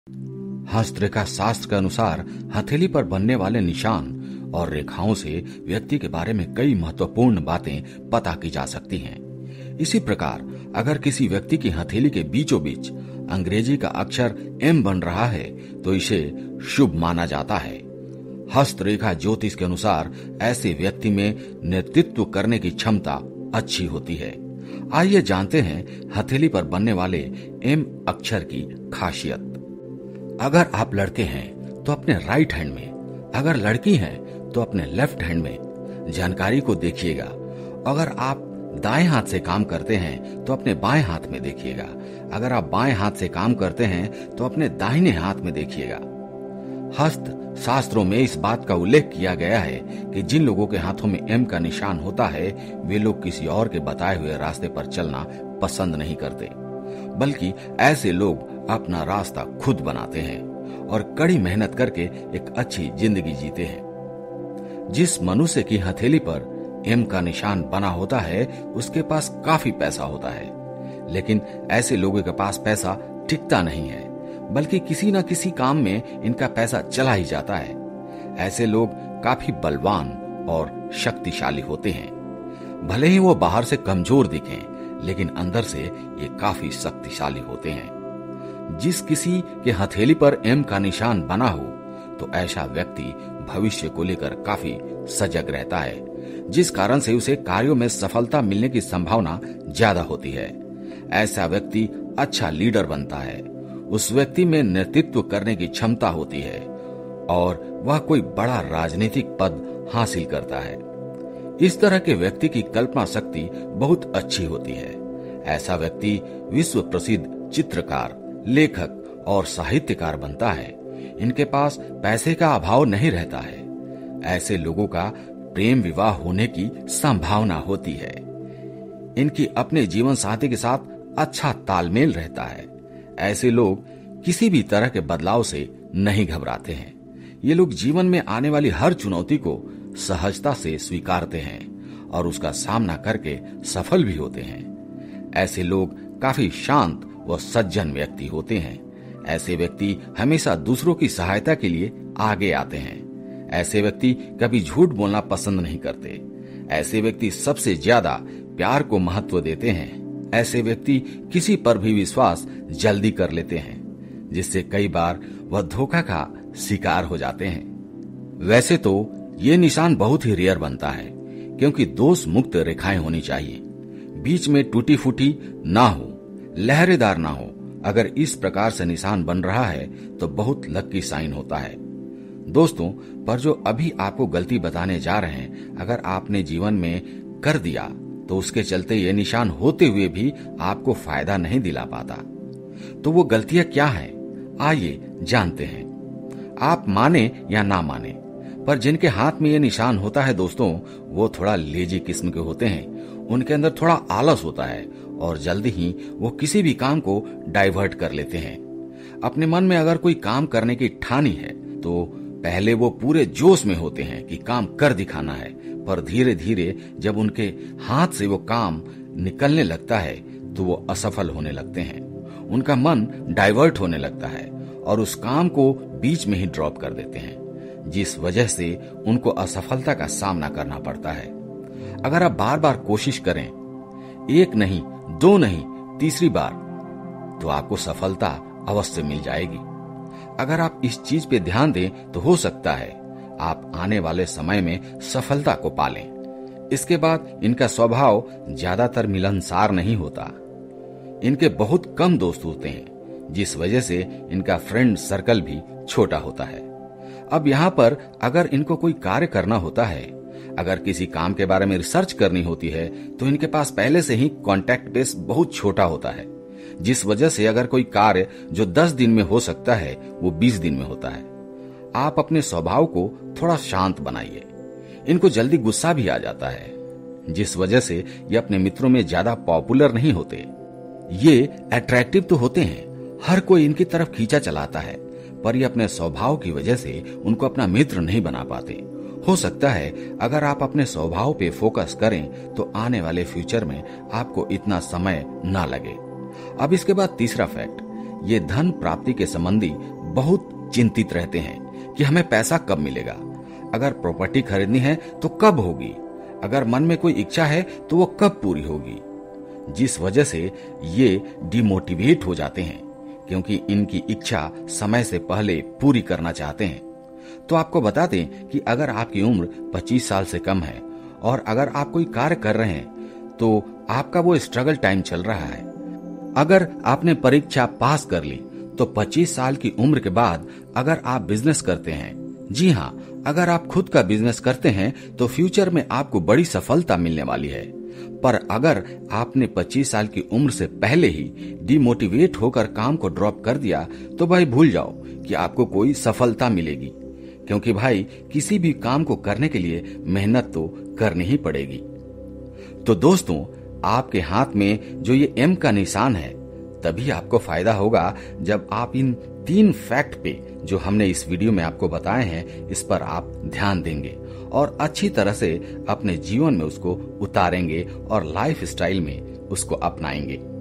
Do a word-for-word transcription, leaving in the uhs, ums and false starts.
हस्तरेखा शास्त्र के अनुसार हथेली पर बनने वाले निशान और रेखाओं से व्यक्ति के बारे में कई महत्वपूर्ण बातें पता की जा सकती हैं। इसी प्रकार अगर किसी व्यक्ति की हथेली के बीचों बीच अंग्रेजी का अक्षर एम बन रहा है तो इसे शुभ माना जाता है। हस्तरेखा ज्योतिष के अनुसार ऐसे व्यक्ति में नेतृत्व करने की क्षमता अच्छी होती है। आइए जानते हैं हथेली पर बनने वाले एम अक्षर की खासियत। अगर आप लड़के हैं तो अपने राइट हैंड में, अगर लड़की हैं तो अपने लेफ्ट हैंड में जानकारी को देखिएगा। अगर आप दाएं हाथ से काम करते हैं तो अपने बाएं हाथ में देखिएगा। अगर आप बाएं हाथ से काम करते हैं तो अपने दाहिने हाथ में देखिएगा। हस्त शास्त्रों में इस बात का उल्लेख किया गया है कि जिन लोगों के हाथों में एम का निशान होता है वे लोग किसी और के बताए हुए रास्ते पर चलना पसंद नहीं करते, बल्कि ऐसे लोग अपना रास्ता खुद बनाते हैं और कड़ी मेहनत करके एक अच्छी जिंदगी जीते हैं। जिस मनुष्य की हथेली पर एम का निशान बना होता है उसके पास काफी पैसा होता है, लेकिन ऐसे लोगों के पास पैसा टिकता नहीं है, बल्कि किसी न किसी काम में इनका पैसा चला ही जाता है। ऐसे लोग काफी बलवान और शक्तिशाली होते हैं। भले ही वो बाहर से कमजोर दिखें, लेकिन अंदर से ये काफी शक्तिशाली होते हैं। जिस किसी के हथेली पर एम का निशान बना हो तो ऐसा व्यक्ति भविष्य को लेकर काफी सजग रहता है, जिस कारण से उसे कार्यों में सफलता मिलने की संभावना ज्यादा होती है। ऐसा व्यक्ति अच्छा लीडर बनता है। उस व्यक्ति में नेतृत्व करने की क्षमता होती है और वह कोई बड़ा राजनीतिक पद हासिल करता है। इस तरह के व्यक्ति की कल्पना शक्ति बहुत अच्छी होती है। ऐसा व्यक्ति विश्व प्रसिद्ध चित्रकार, लेखक और साहित्यकार बनता है। इनके पास पैसे का अभाव नहीं रहता है। ऐसे लोगों का प्रेम विवाह होने की संभावना होती है। इनकी अपने जीवन साथी के साथ अच्छा तालमेल रहता है। ऐसे लोग किसी भी तरह के बदलाव से नहीं घबराते हैं। ये लोग जीवन में आने वाली हर चुनौती को सहजता से स्वीकारते हैं और उसका सामना करके सफल भी होते हैं। ऐसे लोग काफी शांत व सज्जन व्यक्ति होते हैं। ऐसे व्यक्ति हमेशा दूसरों की सहायता के लिए आगे आते हैं। ऐसे व्यक्ति कभी झूठ बोलना पसंद नहीं करते। ऐसे व्यक्ति सबसे ज्यादा प्यार को महत्व देते हैं। ऐसे व्यक्ति किसी पर भी विश्वास जल्दी कर लेते हैं, जिससे कई बार वह धोखा का शिकार हो जाते हैं। वैसे तो ये निशान बहुत ही रेयर बनता है, क्योंकि दोष मुक्त रेखाएं होनी चाहिए, बीच में टूटी फूटी ना हो, लहरेदार ना हो। अगर इस प्रकार से निशान बन रहा है तो बहुत लकी साइन होता है। दोस्तों, पर जो अभी आपको गलती बताने जा रहे हैं, अगर आपने जीवन में कर दिया तो उसके चलते ये निशान होते हुए भी आपको फायदा नहीं दिला पाता। तो वो गलतियां क्या हैं? आइए जानते हैं। आप माने या ना माने, पर जिनके हाथ में ये निशान होता है दोस्तों, वो थोड़ा लेजी किस्म के होते हैं। उनके अंदर थोड़ा आलस होता है और जल्दी ही वो किसी भी काम को डाइवर्ट कर लेते हैं। अपने मन में अगर कोई काम करने की ठानी है तो पहले वो पूरे जोश में होते हैं कि काम कर दिखाना है, पर धीरे धीरे जब उनके हाथ से वो काम निकलने लगता है तो वो असफल होने लगते हैं। उनका मन डाइवर्ट होने लगता है और उस काम को बीच में ही ड्रॉप कर देते हैं, जिस वजह से उनको असफलता का सामना करना पड़ता है। अगर आप बार बार कोशिश करें, एक नहीं, दो नहीं, तीसरी बार, तो आपको सफलता अवश्य मिल जाएगी। अगर आप इस चीज पे ध्यान दें तो हो सकता है आप आने वाले समय में सफलता को पालें। इसके बाद इनका स्वभाव ज्यादातर मिलनसार नहीं होता। इनके बहुत कम दोस्त होते हैं, जिस वजह से इनका फ्रेंड सर्कल भी छोटा होता है। अब यहाँ पर अगर इनको कोई कार्य करना होता है, अगर किसी काम के बारे में रिसर्च करनी होती है, तो इनके पास पहले से ही कॉन्टैक्ट बेस बहुत छोटा होता है, जिस वजह से अगर कोई कार्य जो दस दिन में हो सकता है वो बीस दिन में होता है। आप अपने स्वभाव को थोड़ा शांत बनाइए। इनको जल्दी गुस्सा भी आ जाता है, जिस वजह से ये अपने मित्रों में ज्यादा पॉपुलर नहीं होते। ये अट्रैक्टिव तो होते हैं, हर कोई इनकी तरफ खींचा चलाता है, पर ये अपने स्वभाव की वजह से उनको अपना मित्र नहीं बना पाते। हो सकता है अगर आप अपने स्वभाव पे फोकस करें तो आने वाले फ्यूचर में आपको इतना समय ना लगे। अब इसके बाद तीसरा फैक्ट, ये धन प्राप्ति के संबंधी बहुत चिंतित रहते हैं कि हमें पैसा कब मिलेगा। अगर प्रॉपर्टी खरीदनी है तो कब होगी, अगर मन में कोई इच्छा है तो वो कब पूरी होगी। जिस वजह से ये डिमोटिवेट हो जाते हैं, क्योंकि इनकी इच्छा समय से पहले पूरी करना चाहते हैं। तो आपको बता दें कि अगर आपकी उम्र पच्चीस साल से कम है और अगर आप कोई कार्य कर रहे हैं तो आपका वो स्ट्रगल टाइम चल रहा है। अगर आपने परीक्षा पास कर ली तो पच्चीस साल की उम्र के बाद अगर आप बिजनेस करते हैं, जी हाँ, अगर आप खुद का बिजनेस करते हैं तो फ्यूचर में आपको बड़ी सफलता मिलने वाली है। पर अगर आपने पच्चीस साल की उम्र से पहले ही डिमोटिवेट होकर काम को ड्रॉप कर दिया तो भाई भूल जाओ कि आपको कोई सफलता मिलेगी, क्योंकि भाई किसी भी काम को करने के लिए मेहनत तो करनी ही पड़ेगी। तो दोस्तों, आपके हाथ में जो ये एम का निशान है, तभी आपको फायदा होगा जब आप इन तीन फैक्ट पे जो हमने इस वीडियो में आपको बताए हैं, इस पर आप ध्यान देंगे और अच्छी तरह से अपने जीवन में उसको उतारेंगे और लाइफ स्टाइल में उसको अपनाएंगे।